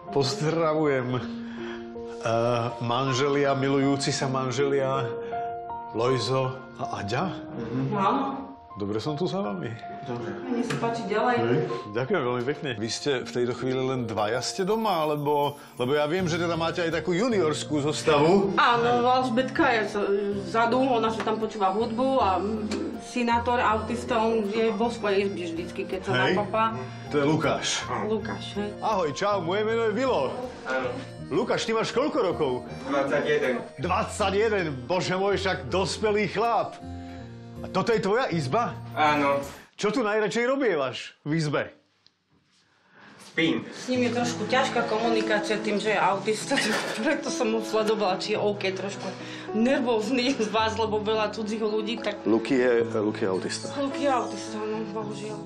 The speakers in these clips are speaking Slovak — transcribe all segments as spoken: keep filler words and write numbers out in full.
Pozdravujem. Uh, manželia, milujúci sa manželia, Lojzo a Aďa. Mm-hmm. Áno. Dobre som tu za vami. Dobre. Nech sa páči ďalej. Hej. Ďakujem veľmi pekne. Vy ste v tejto chvíli len dvaja ste doma, alebo... Lebo ja viem, že teda máte aj takú juniorskú zostavu. Áno, Alžbetka je vzadu, ona sa tam počúva hudbu a synátor autista, on je vo svojej izbi vždycky, keď sa napapá. To je Lukáš. Lukáš, hej. Ahoj, čau, moje meno je Vilo. Áno. Lukáš, ty máš koľko rokov? dvadsaťjeden. dvadsaťjeden, bože môj, však dospelý chlap. A toto je tvoja izba? Áno. Čo tu najradšej robievaš v izbe? Spím. S ním je trošku ťažká komunikácia tým, že je autista, preto som mu sledovala, či je OK trošku nervózny z vás, lebo veľa cudzích ľudí, tak... Luky je, Luky je autista. Luky je autista, no, bohužiaľ.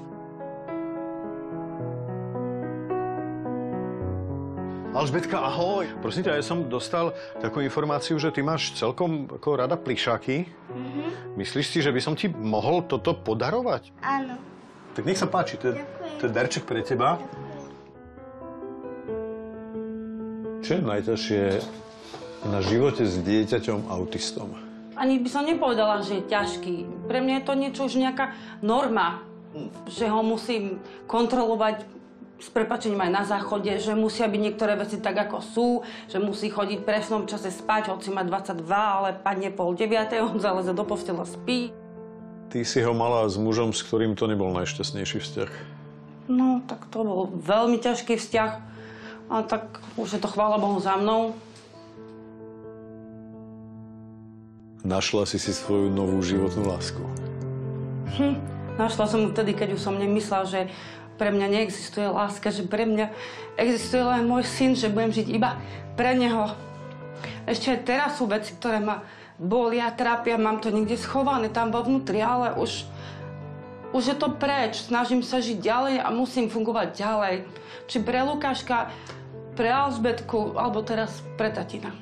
Alžbetka, ahoj. Prosím ťa, ja som dostal takú informáciu, že ty máš celkom ako rada plišáky. Mm-hmm. Myslíš si, že by som ti mohol toto podarovať? Áno. Tak nech sa páči, to je, to je darček pre teba. Čo je najťažšie na živote s dieťaťom autistom? Ani by som nepovedala, že je ťažký. Pre mňa je to niečo už nejaká norma, že ho musím kontrolovať s prepáčením aj na záchode, že musia byť niektoré veci tak, ako sú, že musí chodiť v presnom čase spať, hoci má dvadsaťdva, ale padne pol deviatej, on zaleze do postela, spí. Ty si ho mala s mužom, s ktorým to nebol najšťastnejší vzťah. No, tak to bol veľmi ťažký vzťah, a tak už je to, chvála Bohu, za mnou. Našla si si svoju novú životnú lásku. Hm, našla som ju vtedy, keď už som nemyslela, že pre mňa neexistuje láska, že pre mňa existuje len môj syn, že budem žiť iba pre neho. Ešte aj teraz sú veci, ktoré ma bolia, trápia, mám to niekde schované tam vo vnútri, ale už, už je to preč. Snažím sa žiť ďalej a musím fungovať ďalej. Či pre Lukáška, pre Alžbetku, alebo teraz pre tatina.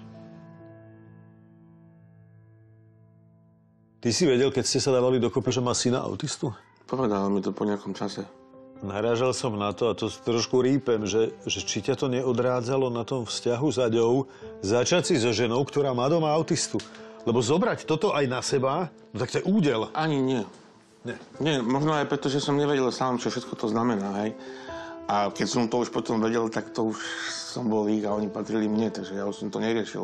Ty si vedel, keď ste sa dávali dokopy, že má syna autistu? Povedala mi to po nejakom čase. Narážal som na to, a to trošku rýpem, že, že či ťa to neodrádzalo na tom vzťahu s Aďou začať si so ženou, ktorá má doma autistu. Lebo zobrať toto aj na seba, no tak to je údel. Ani nie. Nie. Nie, možno aj preto, že som nevedel sám, čo všetko to znamená, hej. A keď som to už potom vedel, tak to už som bol ich a oni patrili mne, takže ja už som to neriešil.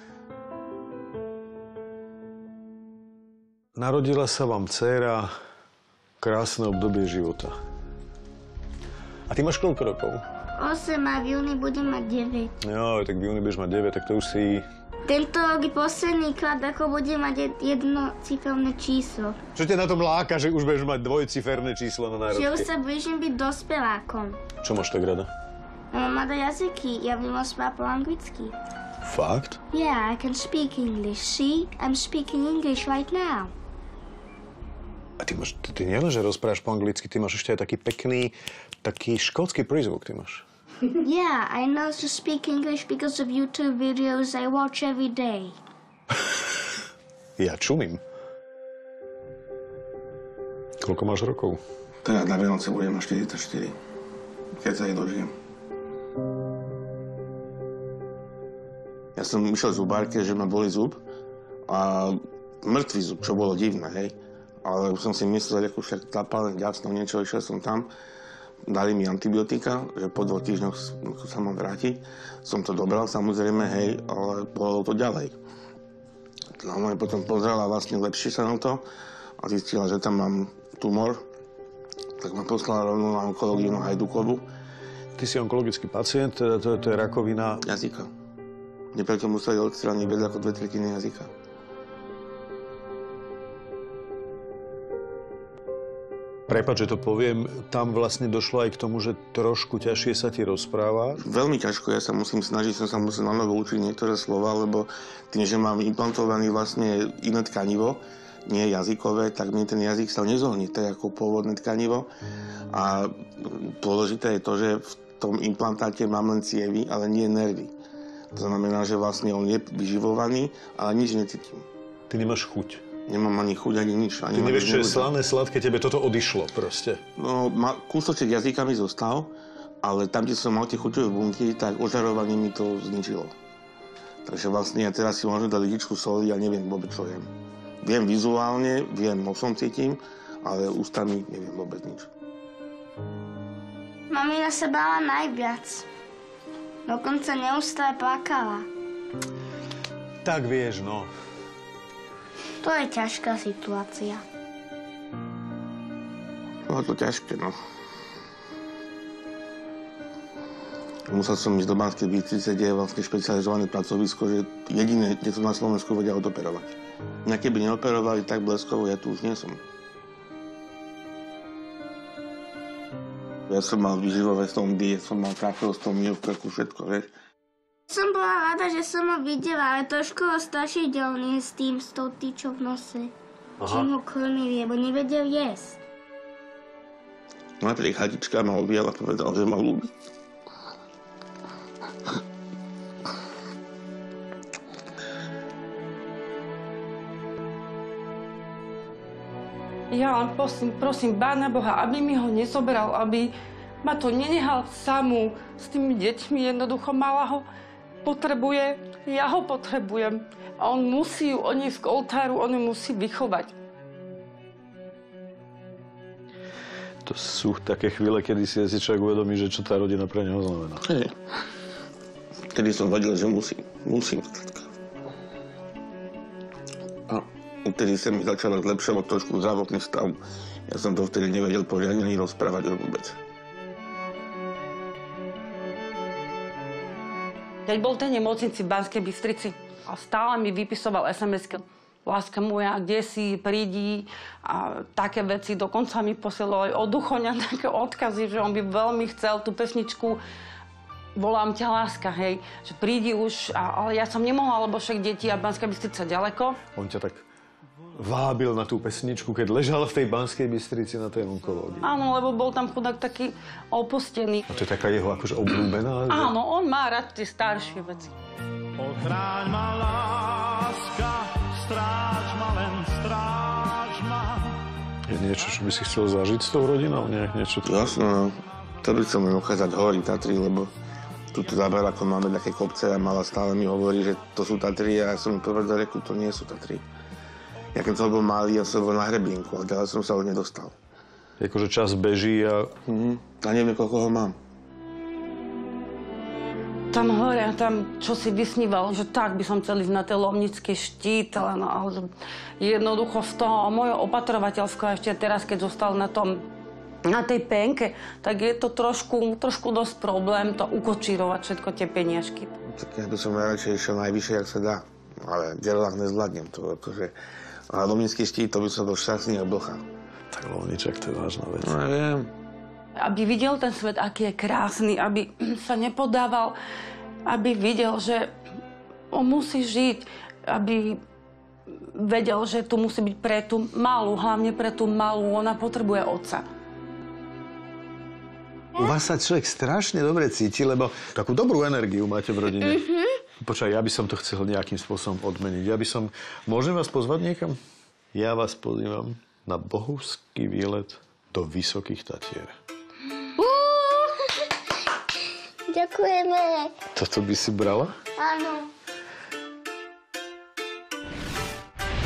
Narodila sa vám dcéra, krásne obdobie života. A ty máš koľko rokov? osem a v júni budem mať deväť. Jo, tak v júni budeš mať deväť, tak to už si... Tento rok je posledný krát, ako budem mať jednociferné číslo. Čo ťa na tom láka, že už budeš mať dvojciferné číslo na národke? Že už sa blížim byť dospelákom. Čo máš tak rada? Mám rada jazyky, ja viem rozprávať po anglicky. Fakt? Yeah, I can speak English. See, I'm speaking English right now. A ty máš, ty, ty nielen, že rozprávaš po anglicky, ty máš ešte aj taký pekný, taký škótsky prízvuk, ty máš. Yeah, I know to speak English because of YouTube videos I watch every day. Ja čumím. Koľko máš rokov? Teda na Vianoce budem mať štyridsaťštyri. Keď sa ich dožijem. Ja som išiel z zubárke, že ma boli zub a mŕtvý zub, čo bolo divné, hej. Ale už som si myslel, ako však zapálené ďasno, niečo, išiel som tam. Dali mi antibiotika, že po dvoch týždňoch sa mám vrátiť. Som to dobral, samozrejme, hej, ale bolo to ďalej. No, moja potom pozrela vlastne lepšie sa na to a zistila, že tam mám tumor. Tak ma poslala rovno na onkológiu na Hajdukovu. Ty si onkologický pacient, teda to, to je rakovina... Jazyka. Mne preto museli odstrániť viac ako dve tretiny jazyka. Prepáč, že to poviem, tam vlastne došlo aj k tomu, že trošku ťažšie sa ti rozpráva. Veľmi ťažko, ja sa musím snažiť, som sa musel na novo učiť niektoré slova, lebo tým, že mám implantovaný vlastne iné tkanivo, nie jazykové, tak mi ten jazyk sa nezohne, to je ako pôvodné tkanivo. A dôležité je to, že v tom implantáte mám len cievy, ale nie nervy. To znamená, že vlastne on je vyživovaný, ale nič necítim. Ty nemáš chuť. Nemám ani chuť, ani nič. Ani Ty nevieš, čo je slané, sladké, tebe toto odišlo proste. No, ma, kúsoček jazyka mi zostal, ale tam, kde som mal tie chuťové bunky, tak ožarovanie mi to zničilo. Takže vlastne ja teraz si môžem dať lyžičku soli a neviem vôbec, čo jem. Viem vizuálne, viem, nosom cítim, ale ústami neviem vôbec nič. Mamina sa bála najviac. Dokonca neustále plakala. Tak vieš, no. To je ťažká situácia. Bolo to ťažké, no. Musel som ísť do Banskej Bystrice, kde je vlastne špecializované pracovisko, že jediné, kde som na Slovensku vedia odoperovať. Mňa keby neoperovali tak bleskovo, ja tu už nie som. Ja som mal výživové sondy, som mal tracheostómiu v krku, všetko, vieš. Som bola rada, že som ho videla, ale trošku ho strašidelný s tým, s tou tyčou v nose. Aha. Čím ho krmili, lebo nevedel jesť. Napriek chatička ma objal a povedal, že ma ľúbi. Ja len prosím, prosím Pána Boha, aby mi ho nezobral, aby ma to nenehal samú s tými deťmi. Jednoducho mala ho, potrebuje, ja ho potrebujem. A on musí ju odniesť k oltáru, on ju musí vychovať. To sú také chvíle, kedy si si človek uvedomí, že čo tá rodina pre neho znamená. Hej. Vtedy som vedel, že musím, musím. A vtedy sa mi začalo zlepšovať trošku zdravotný stav. Ja som to vtedy nevedel poriadne ani rozprávať vôbec. Keď bol ten nemocnici v Banskej Bystrici a stále mi vypisoval es em esky. Láska moja, kde si, prídi a také veci. Dokonca mi posielal aj od Duchoňa také odkazy, že on by veľmi chcel tú pesničku Volám ťa, láska, hej, že prídi už, a, ale ja som nemohla, lebo však deti a Banská Bystrica ďaleko. On ťa tak vábil na tú pesničku, keď ležal v tej Banskej Bystrici na tej onkológii. Áno, lebo bol tam chudák taký opustený. A to je taká jeho akože obľúbená? Áno, on má rád tie staršie veci. Ochráň ma, láska, stráž ma, len stráž ma. Je niečo, čo by si chcel zažiť s tou rodinou? Nie, niečo to... Jasno, no. To by som len uchádzať hory Tatry, lebo tuto za Barakom máme také kopce a mala stále mi hovorí, že to sú Tatry a ja som mi povedal, že to nie sú Tatry. Ja keď som bol malý, ja som bol na hrebienku, ale ďalej som sa ho nedostal. Akože čas beží a... Mhm. A neviem, koľko ho mám. Tam hore, tam, čo si vysníval, že tak by som chcel ísť na ten Lomnický štít, ale, no, ale jednoducho z toho mojho opatrovateľského ešte teraz, keď zostal na tom, na tej penke, tak je to trošku, trošku dosť problém to ukočírovať všetko tie peniažky. Tak ja by som najradšej išiel najvyššie, jak sa dá. Ale v Gerlách nezvládnem to, akože... A Lomnický štít, to by som bol šťastný a blocha. Tak Lomničak, to je vážna vec. No, ja viem. Aby videl ten svet, aký je krásny, aby sa nepodával, aby videl, že on musí žiť, aby vedel, že tu musí byť pre tú malú, hlavne pre tú malú, ona potrebuje otca. U vás sa človek strašne dobre cíti, lebo takú dobrú energiu máte v rodine. Mm-hmm. Počkaj, ja by som to chcel nejakým spôsobom odmeniť. Ja by som... Môžem vás pozvať niekam? Ja vás pozývam na bohúsky výlet do Vysokých Tatier. Ďakujeme. Toto by si brala? Áno.